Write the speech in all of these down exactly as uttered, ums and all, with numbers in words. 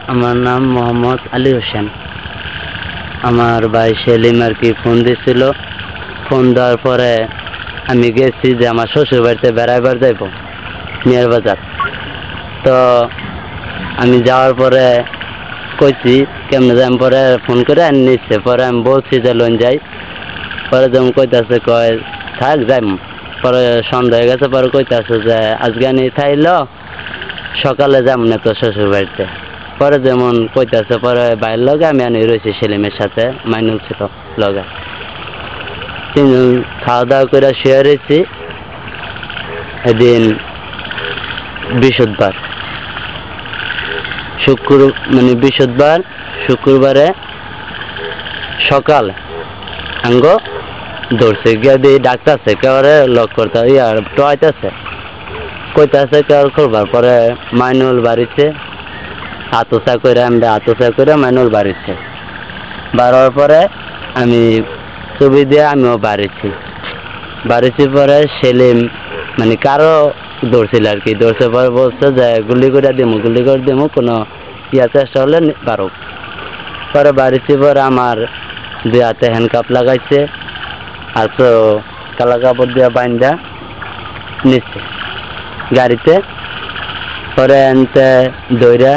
আমার নাম মোহাম্মদ আলী হোসেন। আমার ভাই সেলিম আর কি ফোন দিছিল। ফোন দেওয়ার পরে আমি গেছি যে আমার শ্বশুর বাড়িতে বেড়াইবার যাইব মিয়ার বাজার। তো আমি যাওয়ার পরে কইছি কেমনে যাই, পরে ফোন করে আনি নিচ্ছে। পরে আমি বলছি যে লোন যাই। পরে যেমন কইতাছে কয় থাক যাইম। পরে সন্ধ্যা হয়ে গেছে। পরে কইতাছে যে আজকে আনি থাইল সকালে যাম না তো শ্বশুর বাড়িতে। পরে যেমন কইতাছে পরে বাইরের লগে আমি আনি রয়েছি সেলিমের সাথে, মাইনুল ছিল লগে। তিনজন খাওয়া দাওয়া করে শুয়ে রয়েছি। এদিন বৃহস্পতিবার শুক্র মানে বৃহস্পতিবার শুক্রবারে সকাল আঙ্গ ধরছে গিয়ে দিয়ে ডাকতেছে কেউরে লক করতে ইয়ার টোয়াইতেছে কইতাছে কেউ করবার। পরে মাইনুল বাড়িছে আতসা করে আমরা আতসা করে মাইনুল বাড়িছে। বাড়ার পরে আমি ছবি দিয়ে আমিও বাড়িছি। বাড়িছি পরে সেলিম মানে কারো ধরছিল আর কি। ধরছে পরে বলছে যে গুলি করে দিমু গুলি করে দিমু কোনো ইয়া চেষ্টা হলে পারুক। পরে বাড়িছি পরে আমার দুই হাতে হ্যান্ডকাপ লাগাইছে আর তো কালা কাপড় দিয়ে বাইন্দা নিচ্ছে গাড়িতে। পরে আনতে দইরা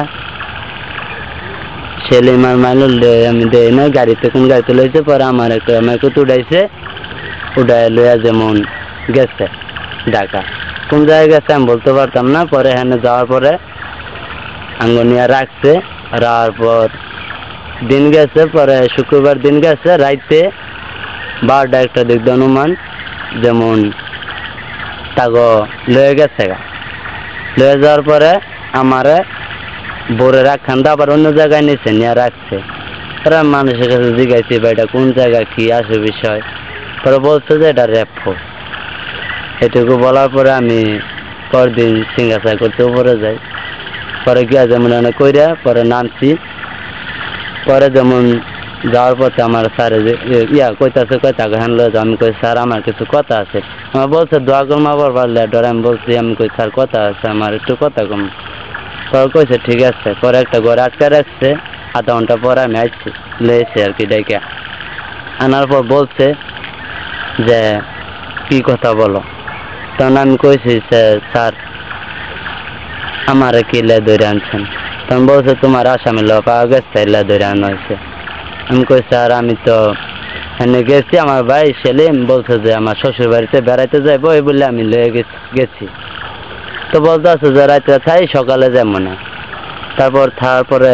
সেলিম আর মাইনুল আমি দেই না গাড়িতে কোন গাড়িতে লইছে। পরে আমার একটা মেকুত উঠাইছে, উঠাই লইয়া যেমন গেছে ঢাকা। কোন জায়গায় গেছে আমি বলতে পারতাম না। পরে এখানে যাওয়ার পরে আঙ্গনিয়া রাখছে। রাখার পর দিন গেছে। পরে শুক্রবার দিন গেছে রাইতে বারোটা একটা দিক অনুমান যেমন তাগো লয়ে গেছে গা। লয়ে যাওয়ার পরে আমারে বোরে রাখান আবার অন্য জায়গায় নিচ্ছে নিয়ে রাখছে। পরে মানুষের কাছে জিজ্ঞাসি বা এটা কোন জায়গা কি আসে বিষয়। পরে বলছে যে এটা রেপো। এটুকু বলার পরে আমি পরদিন সিঙ্গাসা করতে উপরে যাই। পরে গিয়া যেমন অনেক কইরা পরে নামছি। পরে যেমন যাওয়ার পথে আমার স্যার ইয়া কইতাছে কয় টাকা হ্যান লয়ে যাও। আমি কই স্যার আমার কিছু কথা আছে। আমার বলছে দোয়া কম আবার পারলে ডর। আমি বলছি আমি কই স্যার কথা আছে আমার একটু কথা কম। পরে কইছে ঠিক আছে। পরে একটা ঘরে আটকে রাখছে। আধা ঘন্টা পরে আমি আসছি লয়েছি আর কি ডেকে আনার পর বলছে যে কি কথা বলো। তখন আমি কইছি স্যার আমার কি লে ধরে আনছেন। তখন বলছে তোমার আসামি ল পাওয়া গেছে লে ধরে আনা হয়েছে। আমি কই স্যার আমি তো এনে গেছি আমার ভাই সেলিম বলছে যে আমার শ্বশুর বাড়িতে বেড়াইতে যাইবো এই বলে আমি লয়ে গেছি। তো বলতে আছে যে রাত্রে থাই সকালে যাবো না। তারপর থাকার পরে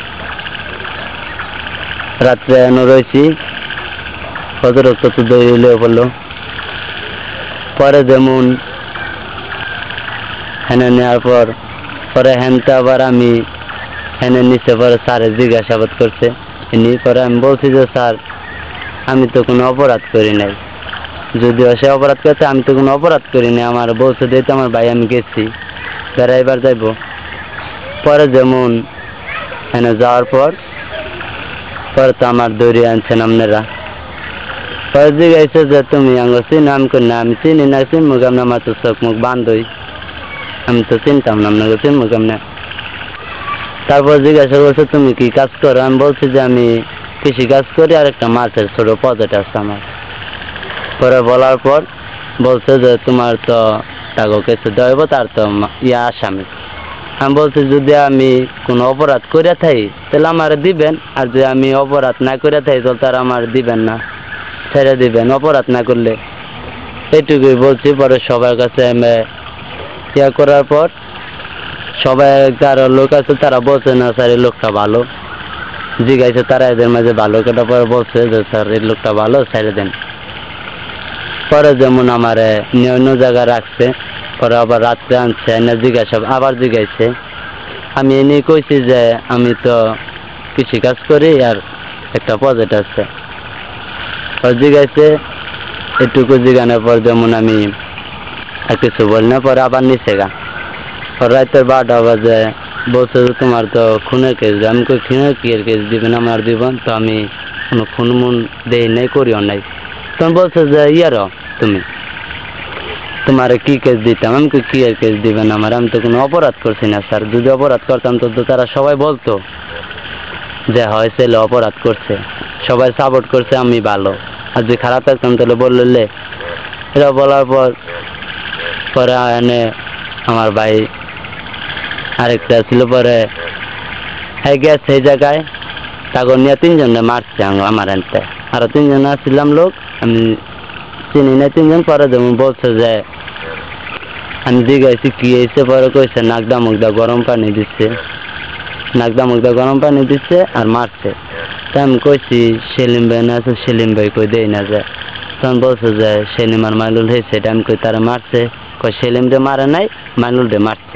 রাত্রে এনে রয়েছি কত রক্ত তো দই হইলেও পড়লো। পরে যেমন হেনে নেওয়ার পর পরে হ্যানটা আবার আমি হেনে নিচে পরে স্যারে জিজ্ঞাসাবাদ করছে। এনে পরে আমি বলছি যে স্যার আমি তো কোনো অপরাধ করি নাই। যদিও সে অপরাধ করতে আমি তো কোনো অপরাধ করি নাই। আমার বলছে যে তো আমার ভাই আমি গেছি বেড়াইবার যাইব। পরে যেমন এনে যাওয়ার পর পরে তো আমার দৌড়িয়ে আনছেন আপনারা। পরে জিজ্ঞাসা যে তুমি আঙ্গ চিন আমি করি না আমি চিনি না চিনবো কেমন আমার তো চোখ মুখ বান্ধই আমি তো চিনতাম না আপনাকে চিনবো কেমনে। তারপর জিজ্ঞাসা করছে তুমি কি কাজ করো। আমি বলছি যে আমি কৃষি কাজ করি আর একটা মাছের ছোট প্রজেক্ট আছে আমার। পরে বলার পর বলছে যে তোমার তো টাকা কেসে দেওয়া তার তো ইয়া আসামি। আমি বলছি যদি আমি কোনো অপরাধ করে থাকি তাহলে আমার দিবেন, আর যদি আমি অপরাধ না করে থাকি তাহলে তারা আমার দিবেন না, ছেড়ে দিবেন অপরাধ না করলে। এইটুকুই বলছি। পরে সবার কাছে আমি ইয়া করার পর সবাই যারা লোক আছে তারা বলছে না স্যার এই লোকটা ভালো। জিজ্ঞাসা তারা এদের মাঝে ভালো কেটা পরে বলছে যে স্যার এই লোকটা ভালো ছেড়ে দেন। পরে যেমন আমার অন্য জায়গায় রাখছে। পরে আবার রাত্রে আনছে এনে জিজ্ঞাসা আবার জিজ্ঞাসে। আমি এনে কইছি যে আমি তো কৃষিকাজ করি আর একটা প্রজেক্ট আছে। জিজ্ঞাসে এটুকু জিজ্ঞানোর পর যেমন আমি আর কিছু বলি না। পরে আবার নিচে গা রাতের বারোটা বাজে বলছে যে তোমার তো খুনের কেস। আমি কই খুনের কি এর কেস দিবেন আমার দিবেন তো আমি কোনো খুন মুন দেই নাই করিও নাই। তখন বলছে যে ইয়ারও তুমি তোমার কি কেস দিতাম। আমি কই, কি আর কেস দিবেন আমার, আমি তো কোনো অপরাধ করছি না স্যার। যদি অপরাধ করতাম তো তো তারা সবাই বলতো যে হয় ছেলে অপরাধ করছে, সবাই সাপোর্ট করছে, আমি ভালো। আর যদি খারাপ থাকতাম তাহলে বললে। এটা বলার পর পরে এনে আমার ভাই আরেকটা ছিল, পরে হ্যাঁ গেছে সেই জায়গায় তাকে নিয়ে তিনজনে মারছে আমার এনতে। আরো তিনজন আসছিলাম লোক, আমি চিনি না তিনজন। পরে যেমন বলছে যে আমি জিজ্ঞাসি কি হয়েছে, পরে কইছে নাকদা মুগদা গরম পানি দিচ্ছে, নাকদা মুগদা গরম পানি দিচ্ছে আর মারছে। তা আমি কইছি সেলিম ভাই না আছে, সেলিম ভাই কই দেই না যায়। তখন বলছে যে সেলিম আর মাইনুল হয়েছে। এটা আমি কই তারা মারছে, কই সেলিম রে মারে নাই, মাইনুল রে মারছে।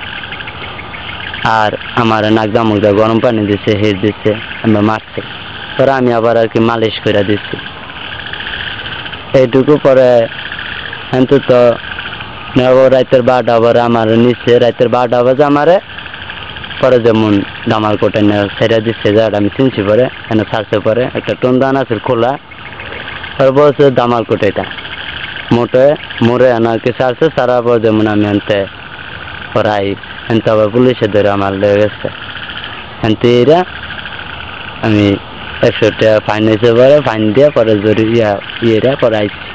আর আমার নাকদা মুগদা গরম পানি দিচ্ছে, হের দিচ্ছে, আমরা মারছে। পরে আমি আবার আর কি মালিশ করে দিচ্ছি এইটুকু। পরে কিন্তু তো রাতের বারোটা আবার আমার নিচ্ছে, রাতের বারোটা বাজে আমারে পরে যেমন দামাল কোটে ছেড়ে দিচ্ছে, যাটা আমি চিনছি। পরে এনে ছাড়ছে, পরে একটা টন্দান আছে খোলা, পরে বলছে দামাল কোটে এটা মোটে মোড়ে এনাকে ছাড়ছে। সারা পর যেমন আমি আনতে পড়াই এনতে আবার পুলিশে ধরে আমার লেগে গেছে। এনতে এরা আমি একশো টাকা ফাইন হয়েছে, পরে ফাইন দিয়ে পরে জরি ইয়া ইয়েরা পরে আইছি।